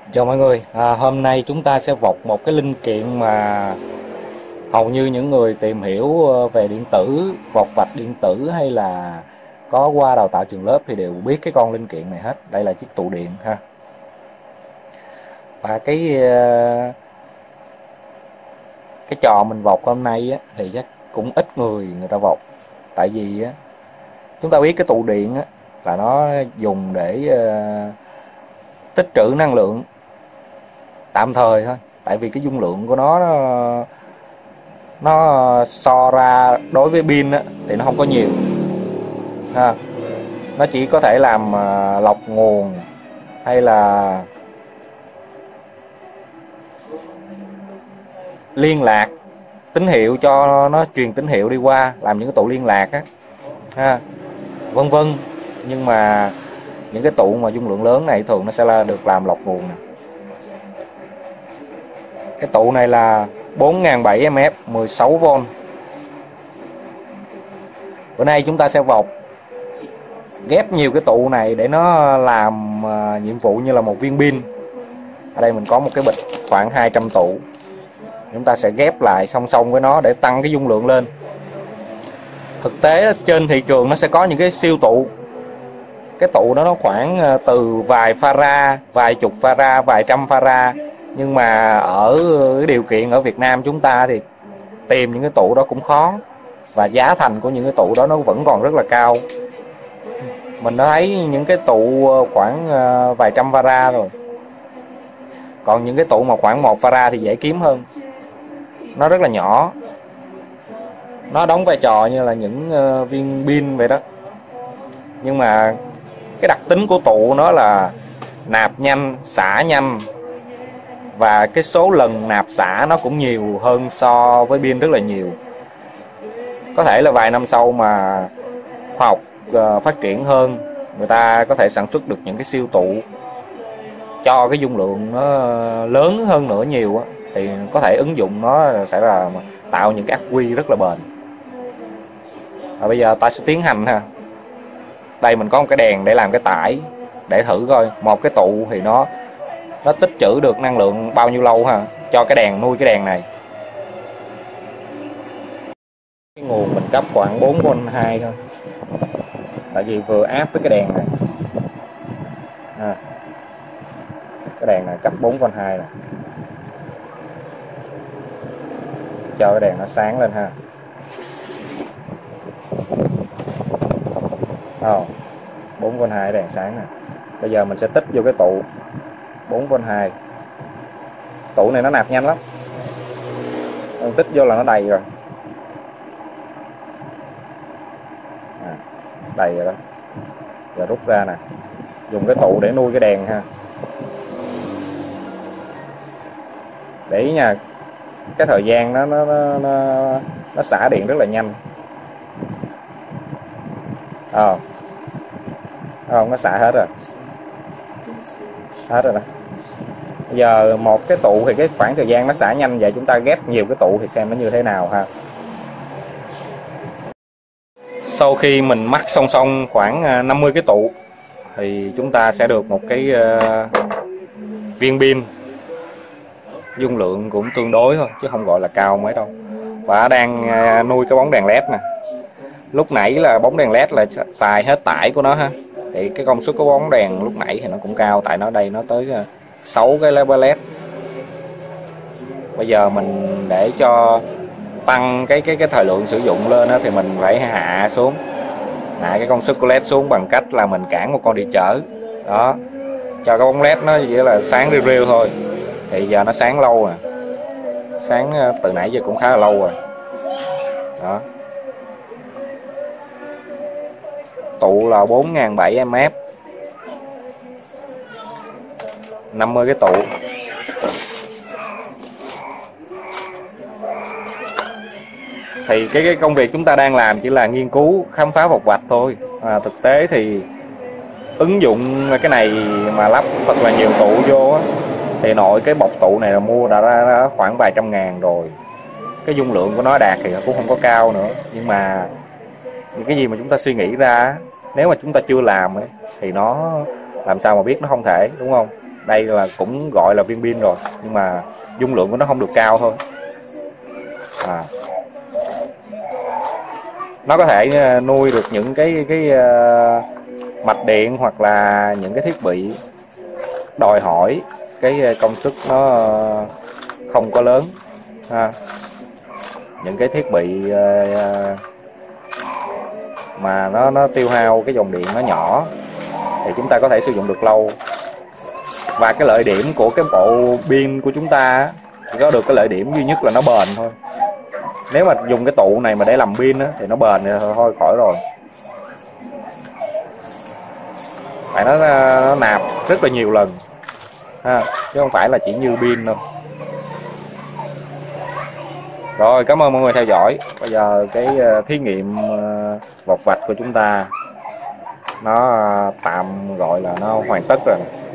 Chào mọi người, hôm nay chúng ta sẽ vọc một cái linh kiện mà hầu như những người tìm hiểu về điện tử, vọc vạch điện tử hay là có qua đào tạo trường lớp thì đều biết cái con linh kiện này hết. Đây là chiếc tụ điện ha. Và cái trò mình vọc hôm nay á, thì chắc cũng ít người ta vọc. Tại vì á, chúng ta biết cái tụ điện á, là nó dùng để tích trữ năng lượng tạm thời thôi. Tại vì cái dung lượng của nó so ra đối với pin á, thì nó không có nhiều ha. Nó chỉ có thể làm lọc nguồn hay là liên lạc tín hiệu, cho nó truyền tín hiệu đi qua, làm những cái tụ liên lạc á ha, vân vân. Nhưng mà những cái tụ mà dung lượng lớn này thường nó sẽ là được làm lọc nguồn nè. Cái tụ này là 4700 mAh 16V. Bữa nay chúng ta sẽ vọc ghép nhiều cái tụ này để nó làm nhiệm vụ như là một viên pin. Ở đây mình có một cái bịch khoảng 200 tụ, chúng ta sẽ ghép lại song song với nó để tăng cái dung lượng lên. Thực tế trên thị trường nó sẽ có những cái siêu tụ, cái tụ đó nó khoảng từ vài farad, vài chục farad, vài trăm farad. Nhưng mà ở cái điều kiện ở Việt Nam chúng ta thì tìm những cái tụ đó cũng khó, và giá thành của những cái tụ đó nó vẫn còn rất là cao. Mình đã thấy những cái tụ khoảng vài trăm farad rồi, còn những cái tụ mà khoảng 1 farad thì dễ kiếm hơn. Nó rất là nhỏ, nó đóng vai trò như là những viên pin vậy đó. Nhưng mà cái đặc tính của tụ nó là nạp nhanh, xả nhanh, và cái số lần nạp xả nó cũng nhiều hơn so với pin rất là nhiều. Có thể là vài năm sau mà khoa học phát triển hơn, người ta có thể sản xuất được những cái siêu tụ cho cái dung lượng nó lớn hơn nữa nhiều á, thì có thể ứng dụng nó sẽ là tạo những cái ắc quy rất là bền. Và bây giờ ta sẽ tiến hành ha. Đây mình có một cái đèn để làm cái tải, để thử coi một cái tụ thì nó tích trữ được năng lượng bao nhiêu lâu ha, cho cái đèn nuôi cái đèn này. Cái nguồn mình cấp khoảng 4V2 thôi, tại vì vừa áp với cái đèn này ha. Cái đèn này cấp 4V2 nè, cho cái đèn nó sáng lên ha. 4V2 đèn sáng nè. Bây giờ mình sẽ tích vô cái tụ 4V2. Tụ này nó nạp nhanh lắm, mình tích vô là nó đầy rồi. Đầy rồi đó. Giờ rút ra nè, dùng cái tụ để nuôi cái đèn ha. Để ý nha, cái thời gian nó xả điện rất là nhanh. Không, nó xả hết rồi. Hết rồi đó. Bây giờ một cái tụ thì cái khoảng thời gian nó xả nhanh vậy, chúng ta ghép nhiều cái tụ thì xem nó như thế nào ha. Sau khi mình mắc song song khoảng 50 cái tụ thì chúng ta sẽ được một cái viên pin dung lượng cũng tương đối thôi, chứ không gọi là cao mấy đâu. Và đang nuôi cái bóng đèn led nè. Lúc nãy là bóng đèn led là xài hết tải của nó ha, thì cái công suất của bóng đèn lúc nãy thì nó cũng cao, tại nó đây nó tới 6 cái led. Bây giờ mình để cho tăng cái thời lượng sử dụng lên đó, thì mình phải hạ cái công suất của led xuống bằng cách là mình cản một con điện trở đó, cho cái bóng led nó chỉ là sáng riu riu thôi. Thì giờ nó sáng lâu nè, sáng từ nãy giờ cũng khá là lâu rồi đó. Tụ là 4700 mAh, 50 cái tụ. Thì cái công việc chúng ta đang làm chỉ là nghiên cứu khám phá vọc vạch thôi. Thực tế thì ứng dụng cái này mà lắp thật là nhiều tụ vô á, thì nội cái bọc tụ này là mua đã ra khoảng vài trăm ngàn rồi. Cái dung lượng của nó đạt thì cũng không có cao nữa, nhưng mà những cái gì mà chúng ta suy nghĩ ra, nếu mà chúng ta chưa làm ấy, thì nó làm sao mà biết nó không thể, đúng không? đây là cũng gọi là viên pin rồi, nhưng mà dung lượng của nó không được cao thôi. Nó có thể nuôi được những cái mạch điện hoặc là những cái thiết bị đòi hỏi cái công suất nó không có lớn ha. Những cái thiết bị mà nó tiêu hao cái dòng điện nó nhỏ thì chúng ta có thể sử dụng được lâu. Và cái lợi điểm của cái bộ pin của chúng ta chỉ có được cái lợi điểm duy nhất là nó bền thôi. Nếu mà dùng cái tụ này mà để làm pin thì nó bền thì thôi khỏi rồi. Tại nó nạp rất là nhiều lần ha, chứ không phải là chỉ như pin đâu. Rồi, cảm ơn mọi người theo dõi. Bây giờ cái thí nghiệm vọc vạch của chúng ta nó tạm gọi là nó hoàn tất rồi.